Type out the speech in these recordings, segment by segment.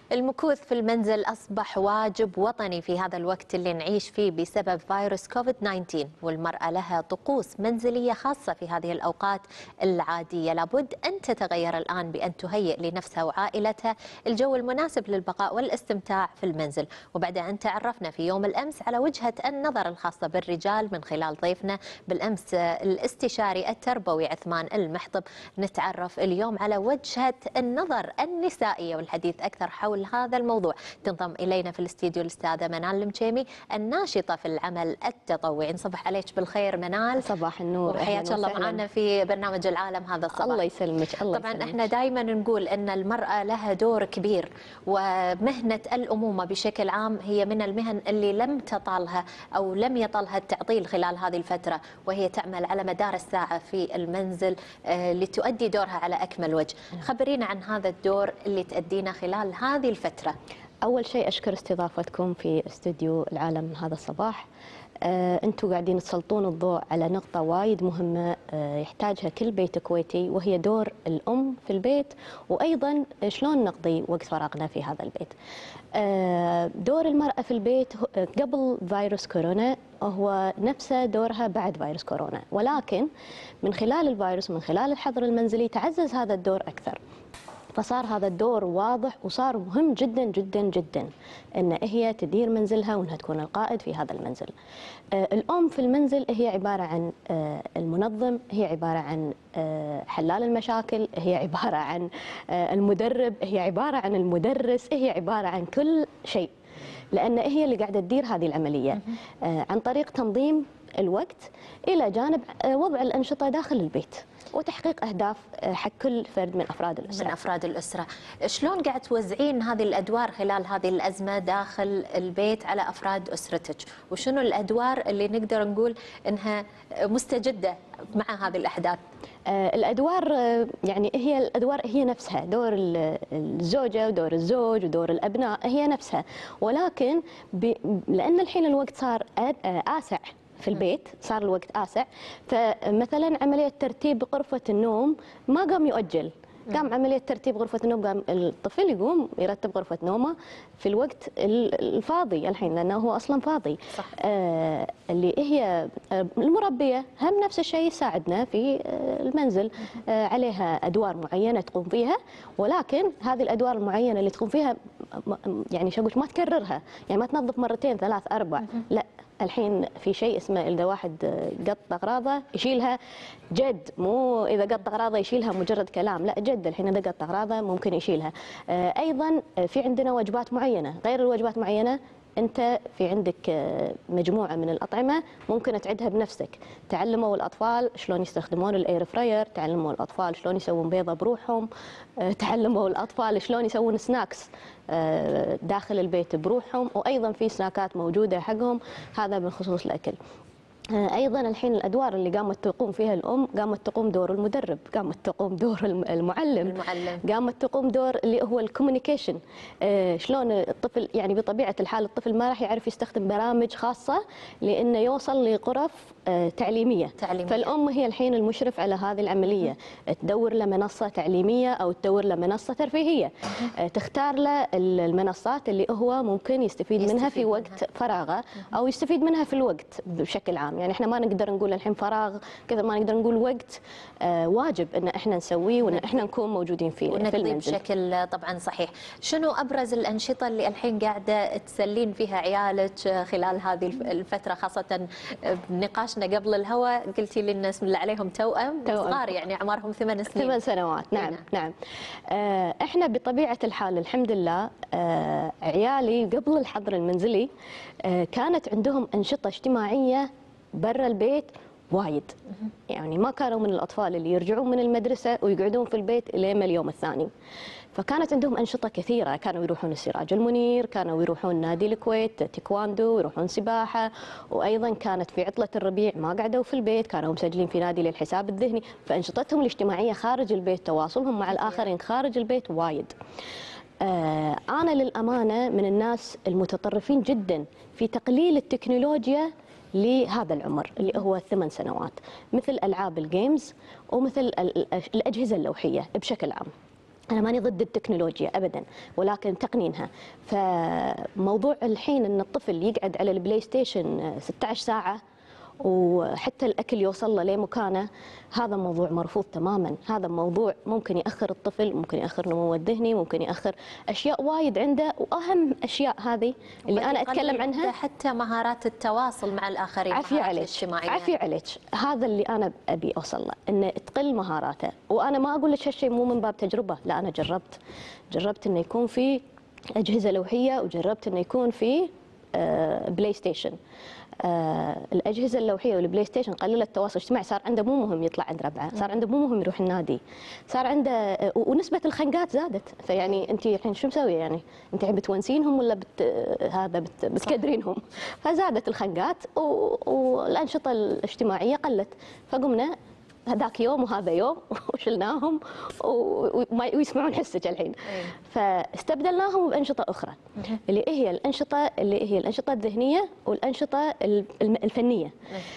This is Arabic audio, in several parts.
المكوث في المنزل أصبح واجب وطني في هذا الوقت اللي نعيش فيه بسبب فيروس كوفيد-19، والمرأة لها طقوس منزلية خاصة في هذه الأوقات العادية. لابد أن تتغير الآن بأن تهيئ لنفسها وعائلتها الجو المناسب للبقاء والاستمتاع في المنزل. وبعد أن تعرفنا في يوم الأمس على وجهة النظر الخاصة بالرجال من خلال ضيفنا بالأمس الاستشاري التربوي عثمان المحطب، نتعرف اليوم على وجهة النظر النسائية والحديث أكثر حول هذا الموضوع. تنضم إلينا في الاستديو الأستاذة منال المشيمي الناشطة في العمل التطوعي. نصبح عليك بالخير منال. صباح النور، وحياك الله معنا في برنامج العالم هذا الصباح. الله يسلمك. الله طبعا يسلمك. احنا دائما نقول ان المرأة لها دور كبير، ومهنة الأمومة بشكل عام هي من المهن اللي لم تطالها أو لم يطلها التعطيل خلال هذه الفترة، وهي تعمل على مدار الساعة في المنزل لتؤدي دورها على أكمل وجه. خبرينا عن هذا الدور اللي تأدينا خلال هذه الفترة. أول شيء أشكر استضافتكم في استوديو العالم هذا الصباح. أنتم قاعدين تسلطون الضوء على نقطة وايد مهمة يحتاجها كل بيت كويتي، وهي دور الأم في البيت، وأيضا شلون نقضي وقت فراغنا في هذا البيت. دور المرأة في البيت قبل فيروس كورونا هو نفسه دورها بعد فيروس كورونا، ولكن من خلال الفيروس ومن خلال الحظر المنزلي تعزز هذا الدور أكثر، فصار هذا الدور واضح وصار مهم جدا جدا جدا ان هي تدير منزلها وانها تكون القائد في هذا المنزل. الام في المنزل هي عباره عن المنظم، هي عباره عن حلال المشاكل، هي عباره عن المدرب، هي عباره عن المدرس، هي عباره عن كل شيء، لان هي اللي قاعده تدير هذه العمليه عن طريق تنظيم الوقت الى جانب وضع الانشطه داخل البيت وتحقيق أهداف حق كل فرد من أفراد الأسرة. من أفراد الأسرة. شلون قاعد توزعين هذه الأدوار خلال هذه الأزمة داخل البيت على أفراد أسرتك؟ وشنو الأدوار اللي نقدر نقول أنها مستجدة مع هذه الأحداث؟ الأدوار يعني هي الأدوار هي نفسها، دور الزوجة ودور الزوج ودور الأبناء هي نفسها، ولكن لأن الحين الوقت صار آسع في البيت، صار الوقت آسع، فمثلا عملية ترتيب غرفة النوم ما قام يؤجل، قام عملية ترتيب غرفة النوم، قام الطفل يقوم يرتب غرفة نومه في الوقت الفاضي الحين لأنه هو أصلا فاضي. صح. اللي هي المربية هم نفس الشيء يساعدنا في المنزل، عليها أدوار معينة تقوم فيها، ولكن هذه الأدوار المعينة اللي تقوم فيها يعني شو أقول ما تكررها، يعني ما تنظف مرتين ثلاث أربع، لا الحين في شيء اسمه إذا واحد قط أغراضه يشيلها جد، مو إذا قط أغراضه يشيلها مجرد كلام، لا جد الحين إذا قط أغراضه ممكن يشيلها. أيضا في عندنا وجبات معينة، غير الوجبات معينة أنت في عندك مجموعة من الأطعمة ممكن تعدها بنفسك. تعلموا الأطفال شلون يستخدمون الإير فراير، تعلموا الأطفال شلون يسوون بيضة بروحهم، تعلموا الأطفال شلون يسوون سناكس داخل البيت بروحهم، وأيضا في سناكات موجودة حقهم، هذا بخصوص الأكل. أيضا الحين الأدوار اللي قامت تقوم فيها الأم، قامت تقوم دور المدرب، قامت تقوم دور المعلم، قامت تقوم دور اللي هو الكوميونيكيشن. شلون الطفل يعني بطبيعة الحال الطفل ما راح يعرف يستخدم برامج خاصة لأنه يوصل لغرف تعليمية، فالأم هي الحين المشرف على هذه العملية، تدور له منصة تعليمية أو تدور له منصة ترفيهية، تختار له المنصات اللي هو ممكن يستفيد منها في وقت فراغه أو يستفيد منها في الوقت بشكل عام. يعني احنا ما نقدر نقول الحين فراغ كذا، ما نقدر نقول وقت، واجب ان احنا نسويه وان احنا نكون موجودين فيه في المنزل بشكل طبعا صحيح. شنو ابرز الانشطه اللي الحين قاعده تسلين فيها عيالك خلال هذه الفتره، خاصه بنقاشنا قبل الهواء قلتي لي الناس اللي عليهم توأم صغار يعني اعمارهم 8 سنين. 8 سنوات. نعم نعم. احنا بطبيعه الحال الحمد لله عيالي قبل الحظر المنزلي كانت عندهم انشطه اجتماعيه برا البيت وايد، يعني ما كانوا من الأطفال اللي يرجعون من المدرسة ويقعدون في البيت لين اليوم الثاني، فكانت عندهم أنشطة كثيرة، كانوا يروحون السراج المنير، كانوا يروحون نادي الكويت تيكواندو، يروحون سباحة، وأيضا كانت في عطلة الربيع ما قعدوا في البيت، كانوا مسجلين في نادي للحساب الذهني، فأنشطتهم الاجتماعية خارج البيت، تواصلهم مع الآخرين خارج البيت وايد. أنا للأمانة من الناس المتطرفين جدا في تقليل التكنولوجيا لهذا العمر اللي هو 8 سنوات، مثل ألعاب الجيمز ومثل الأجهزة اللوحية بشكل عام. أنا ماني ضد التكنولوجيا أبدا، ولكن تقنينها. فموضوع الحين أن الطفل يقعد على البلاي ستيشن 16 ساعة وحتى الأكل يوصل له لمكانه، هذا موضوع مرفوض تماما. هذا موضوع ممكن يأخر الطفل، ممكن يأخر نموه الذهني، ممكن يأخر أشياء وايد عنده. وأهم أشياء هذه اللي أنا أتكلم عنها حتى مهارات التواصل مع الآخرين، عافية عليك، عافية عليك. هذا اللي أنا أبي أوصل له، أنه تقل مهاراته. وأنا ما أقول لك هالشيء مو من باب تجربة، لا، أنا جربت أنه يكون في أجهزة لوحية، وجربت أنه يكون في بلاي ستيشن. الأجهزة اللوحية والبلاي ستيشن قللت التواصل الاجتماعي، صار عنده مو مهم يطلع عند ربعه، صار عنده مو مهم يروح النادي، صار عنده ونسبة الخنقات زادت. فيعني أنت الحين شو مسوية يعني؟ أنت بتونسينهم ولا بتكدرينهم؟ فزادت الخنقات والأنشطة الاجتماعية قلت. فقمنا هذاك يوم وهذا يوم وشلناهم ويسمعون حسك الحين. فاستبدلناهم بأنشطة أخرى اللي هي الأنشطة الذهنية والأنشطة الفنية.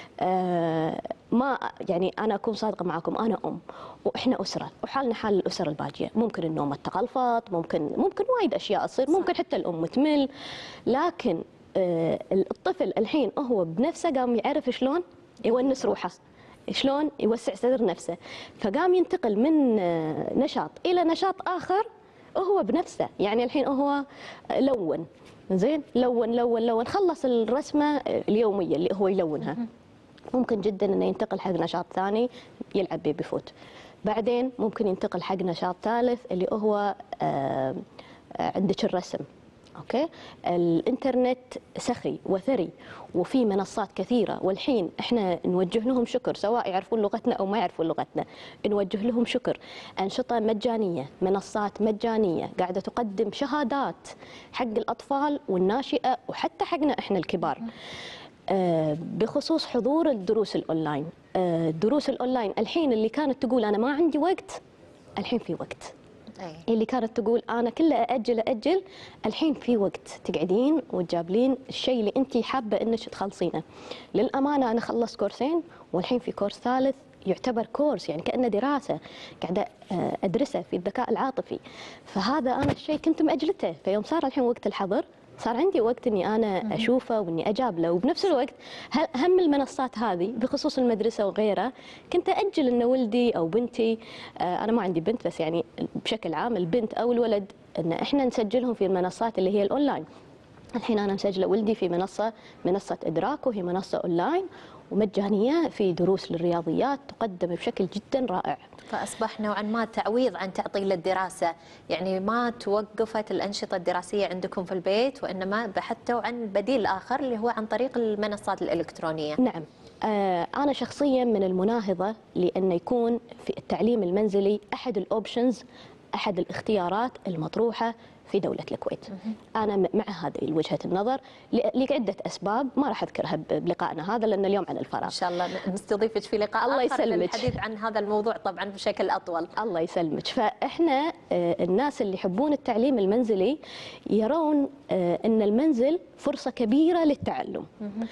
ما يعني أنا أكون صادقة معكم، أنا أم وإحنا أسرة وحالنا حال الأسر الباجية. ممكن النوم تغلفت، ممكن وايد أشياء تصير، ممكن حتى الأم تمل. لكن الطفل الحين هو بنفسه قام يعرف شلون يونس روحه، شلون يوسع صدر نفسه. فقام ينتقل من نشاط إلى نشاط آخر هو بنفسه. يعني الحين هو لون، زين، لون خلص الرسمة اليومية اللي هو يلونها، ممكن جدا انه ينتقل حق نشاط ثاني يلعب بيه بفوت. بعدين ممكن ينتقل حق نشاط ثالث اللي هو عندك الرسم. اوكي، الانترنت سخي وثري وفي منصات كثيره، والحين احنا نوجه لهم شكر، سواء يعرفون لغتنا او ما يعرفون لغتنا، نوجه لهم شكر. انشطه مجانيه، منصات مجانيه قاعده تقدم شهادات حق الاطفال والناشئه وحتى حقنا احنا الكبار. بخصوص حضور الدروس الاونلاين، الدروس الاونلاين الحين اللي كانت تقول انا ما عندي وقت، الحين في وقت. اللي كانت تقول انا كله اجل، الحين في وقت تقعدين وتجابلين الشيء اللي انت حابه انك تخلصينه. للامانه انا خلصت كورسين والحين في كورس ثالث يعتبر كورس، يعني كأنه دراسه قاعده ادرسه في الذكاء العاطفي. فهذا انا الشيء كنت ماجلته، فيوم صار الحين وقت الحظر صار عندي وقت اني انا اشوفه واني اجابله. وبنفس الوقت هم المنصات هذه بخصوص المدرسه وغيرها كنت اجل ان ولدي او بنتي، انا ما عندي بنت بس يعني بشكل عام البنت او الولد، ان احنا نسجلهم في المنصات اللي هي الاونلاين. الحين انا مسجله ولدي في منصه ادراك، وهي منصه اونلاين ومجانيه في دروس للرياضيات تقدم بشكل جدا رائع. فأصبح نوعا ما تعويض عن تعطيل الدراسة، يعني ما توقفت الأنشطة الدراسية عندكم في البيت، وإنما بحثتوا عن بديل آخر اللي هو عن طريق المنصات الإلكترونية. نعم، أنا شخصيا من المناهضة لأن يكون في التعليم المنزلي أحد الأوبشنز، أحد الاختيارات المطروحة في دولة الكويت. أنا مع هذه وجهة النظر لعدة أسباب ما راح أذكرها بلقائنا هذا لأن اليوم عن الفراغ. إن شاء الله نستضيفك في لقاء الله آخر يسلمك للحديث عن هذا الموضوع طبعا بشكل أطول. الله يسلمك. فإحنا الناس اللي يحبون التعليم المنزلي يرون أن المنزل فرصة كبيرة للتعلم.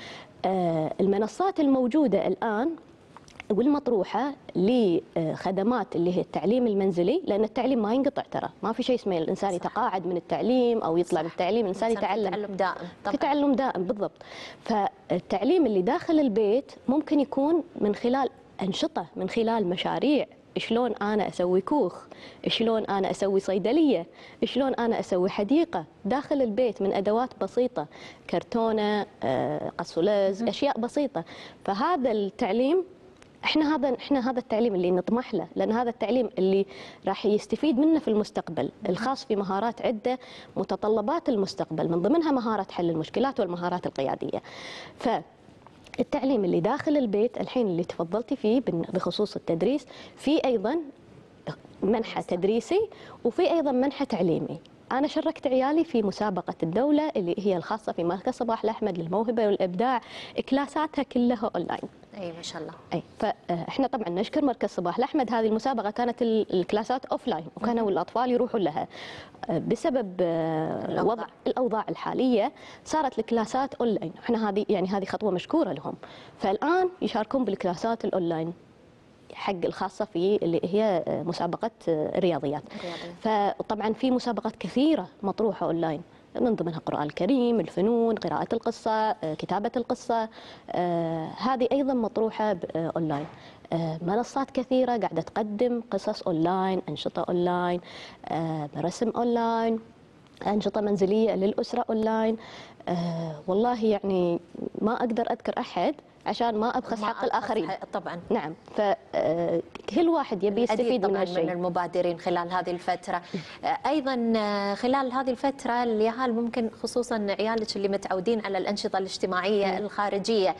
المنصات الموجودة الآن والمطروحة لخدمات اللي هي التعليم المنزلي، لأن التعليم ما ينقطع، ترى ما في شيء اسمه الإنسان يتقاعد من التعليم أو يطلع من التعليم، الإنسان يتعلم، تعلم دائم طبعا. في تعلم دائم بالضبط. فالتعليم اللي داخل البيت ممكن يكون من خلال أنشطة، من خلال مشاريع، شلون أنا أسوي كوخ، شلون أنا أسوي صيدلية، شلون أنا أسوي حديقة داخل البيت من أدوات بسيطة، كرتونة، قصولز، أشياء بسيطة. فهذا التعليم احنا هذا التعليم اللي نطمح له، لان هذا التعليم اللي راح يستفيد منه في المستقبل، الخاص في مهارات عده متطلبات المستقبل، من ضمنها مهاره حل المشكلات والمهارات القياديه. فالتعليم اللي داخل البيت الحين اللي تفضلتي فيه بخصوص التدريس، في ايضا منحى تدريسي وفي ايضا منحى تعليمي. أنا شاركت عيالي في مسابقة الدولة اللي هي الخاصة في مركز صباح الأحمد للموهبة والإبداع، كلاساتها كلها أونلاين. أي ما شاء الله. أي، فإحنا طبعا نشكر مركز صباح الأحمد. هذه المسابقة كانت الكلاسات أوفلاين وكانوا الأطفال يروحون لها. بسبب وضع الأوضاع الحالية صارت الكلاسات أونلاين. إحنا هذه خطوة مشكورة لهم، فالآن يشاركون بالكلاسات الأونلاين. حق الخاصه في اللي هي مسابقه الرياضيات. فطبعا في مسابقات كثيره مطروحه اونلاين، من ضمنها القرآن الكريم، الفنون، قراءة القصة، كتابة القصة، هذه أيضا مطروحة أونلاين. منصات كثيرة قاعدة تقدم قصص أونلاين، أنشطة أونلاين، رسم أونلاين، أنشطة منزلية للأسرة أونلاين. والله يعني ما أقدر أذكر أحد عشان ما أبخس حق الآخرين. طبعا. نعم، فكل واحد يبي يستفيد من هالشيء. من المبادرين خلال هذه الفترة. أيضا خلال هذه الفترة اليهال ممكن خصوصا عيالك اللي متعودين على الأنشطة الاجتماعية الخارجية،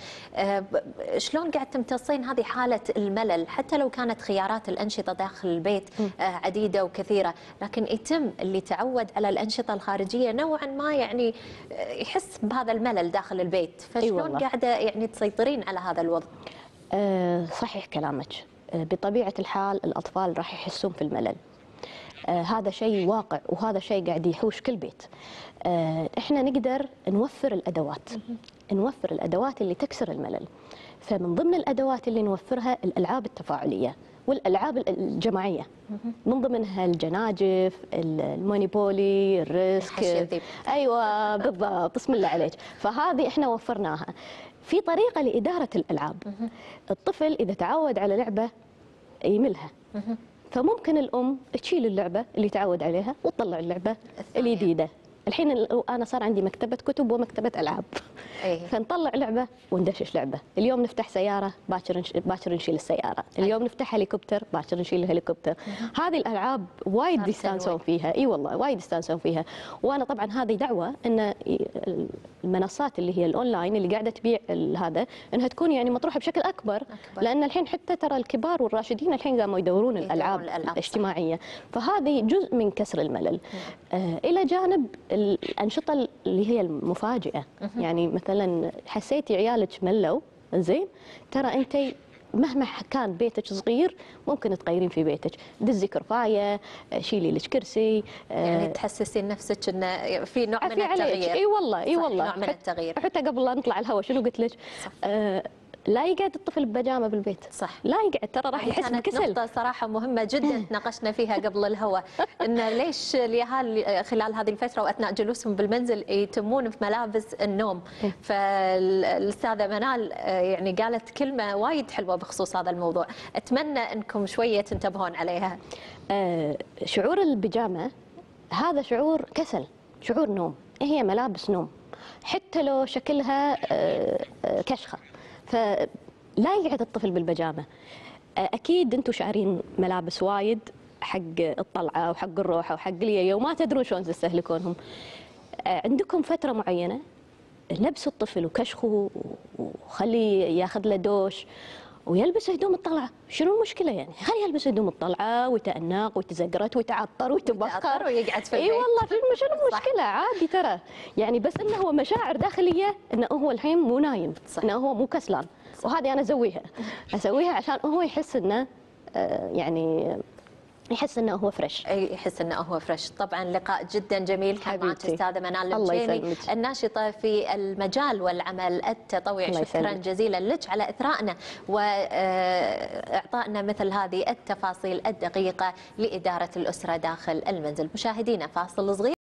شلون قاعد تمتصين هذه حالة الملل؟ حتى لو كانت خيارات الأنشطة داخل البيت عديدة وكثيرة، لكن يتم اللي تعود على الأنشطة الخارجية نوعا ما يعني يحس بهذا الملل داخل البيت، فشلون قاعدة يعني تسيطرين على هذا الوضع؟ صحيح كلامك، بطبيعة الحال الأطفال راح يحسون في الملل، هذا شيء واقع وهذا شيء قاعد يحوش كل بيت. احنا نقدر نوفر الأدوات اللي تكسر الملل. فمن ضمن الأدوات اللي نوفرها الألعاب التفاعلية والألعاب الجماعية، من ضمنها الجناجف، المونيبولي، الريسك. ايوه بالضبط، بسم الله عليك. فهذه احنا وفرناها. في طريقة لإدارة الألعاب. الطفل إذا تعود على لعبة يملها، فممكن الأم تشيل اللعبة اللي تعود عليها وتطلع اللعبة الجديدة. الحين أنا صار عندي مكتبة كتب ومكتبة ألعاب، فنطلع لعبة وندشش لعبة. اليوم نفتح سيارة، باكر نشيل السيارة. اليوم نفتح هليكوبتر، باكر نشيل الهليكوبتر. هذه الألعاب وايد يستانسون فيها، اي والله وايد يستانسون فيها. وانا طبعا هذه دعوة ان المنصات اللي هي الاونلاين اللي قاعدة تبيع هذا انها تكون يعني مطروحة بشكل اكبر، لان الحين حتى ترى الكبار والراشدين الحين قاموا يدورون الالعاب الاجتماعية، فهذه جزء من كسر الملل. الى جانب الأنشطة اللي هي المفاجئة، يعني مثلا حسيتي عيالك ملوا، زين، ترى أنت مهما كان بيتك صغير ممكن تغيرين في بيتك، دزي كرفاية، شيلي لك كرسي، يعني تحسسين نفسك انه في نوع من التغيير. اي والله، اي والله، نوع من التغيير. حتى قبل لا نطلع الهواء شنو قلت لك؟ لا يقعد الطفل ببجامه بالبيت، صح، لا يقعد، ترى راح يحس بكسل. نقطة صراحة مهمة جدا تناقشنا فيها قبل الهواء، إن ليش اليهال خلال هذه الفترة وأثناء جلوسهم بالمنزل يتمون في ملابس النوم. فالأستاذة منال يعني قالت كلمة وايد حلوة بخصوص هذا الموضوع، أتمنى أنكم شوية تنتبهون عليها. شعور البيجامة هذا شعور كسل، شعور نوم، هي ملابس نوم حتى لو شكلها كشخة، فلا يقعد الطفل بالبجامة. أكيد أنتم شارين ملابس وايد حق الطلعة وحق الروحة وحق اليوم وما تدرون شلون تستهلكونهم. عندكم فترة معينة لبس الطفل وكشخه وخليه ياخذ له دوش ويلبس هدوم الطلعة، شنو المشكلة يعني؟ خليه يلبس هدوم الطلعة ويتأنق ويتزقرت ويتعطر ويتبخر ويقعد في البيت. اي والله شنو المشكلة؟ عادي ترى، يعني بس انه هو مشاعر داخلية انه هو الحين مو نايم، انه هو مو كسلان، وهذه انا اسويها عشان هو يحس انه يعني يحس انه هو فريش. اي يحس انه هو فريش. طبعا لقاء جدا جميل كان معك استاذه منال المجيني الناشطه في المجال والعمل التطوعي. شكرا جزيلا لك على اثرائنا واعطائنا مثل هذه التفاصيل الدقيقه لاداره الاسره داخل المنزل. مشاهدينا فاصل صغير.